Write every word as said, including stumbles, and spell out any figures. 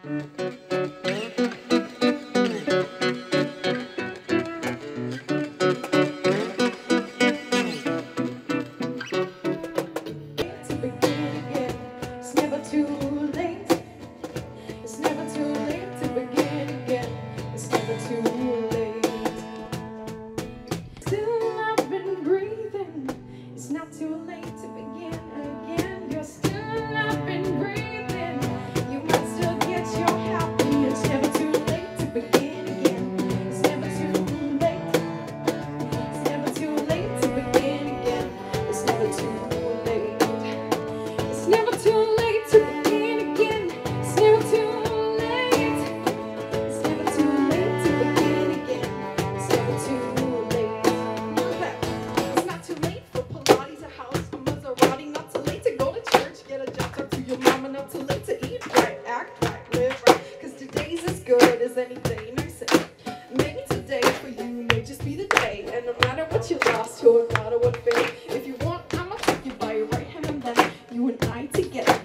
To begin again, it's never too late. It's never too late to begin again. It's never too late. Still I've been breathing. It's not too late to begin again. You're still I've been breathing. You might still get your happy. It's never too late to begin again. It's never too late. It's never too late to begin again. It's never too late. It's never too late to begin again. It's never too late. It's never too late to begin again. It's never too late. It's not too late for Pilates, a house, a Maserati. Not too late to go to church, get a job, talk to your mama. Not too late to eat right, act right, live right. Cause today's as good as any day. And I say, maybe today for you may just be the day. And no matter what you lost or no matter what failed, if you want, I'ma take you by your right hand and then you and I together.